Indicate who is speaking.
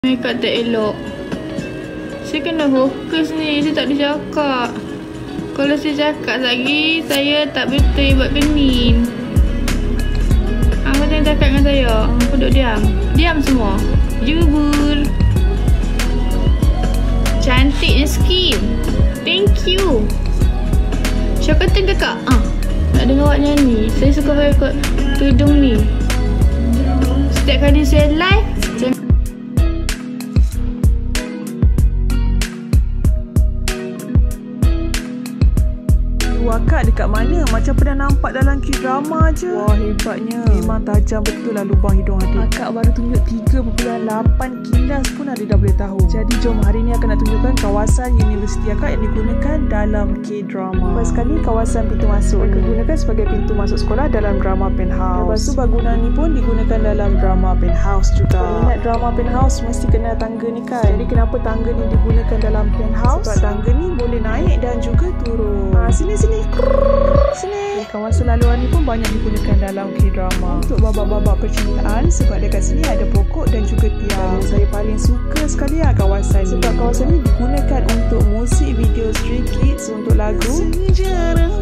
Speaker 1: Makeup tak elok. Saya kena fokus ni. Saya tak boleh cakap. Kalau saya cakap lagi, saya tak betul buat kening. Apa yang cakap dengan saya? Apa duduk diam? Diam semua. Jubur. Cantiknya skin. Thank you. Siapa kata kakak? Nak dengar awak nyanyi. Saya suka pakai tudung ni. Setiap kali saya live, saya
Speaker 2: Akak dekat mana? Macam pernah nampak dalam K-drama je. Wah, hebatnya. Memang tajam betul lah lubang hidung adik. Akak baru tunjuk 3.8 kilas pun adik dah boleh tahu. Jadi jom, hari ni akan nak tunjukkan kawasan universiti akak yang digunakan dalam K-drama. First sekali, kawasan pintu masuk. Akak gunakan sebagai pintu masuk sekolah dalam drama Penthouse. Lepas tu bangunan ni pun digunakan dalam drama Penthouse juga. Minat drama Penthouse mesti kena tangga ni kan. Jadi kenapa tangga ni digunakan dalam Penthouse? Sebab tangga ni boleh naik dan juga turun. Sini. Kawasan laluan ni pun banyak digunakan dalam K-drama untuk babak-babak percintaan, sebab dekat sini ada pokok dan juga tiang. Dan saya paling suka sekali kawasan ni, sebab kawasan ni digunakan untuk musik video Stray Kids untuk lagu Sejarah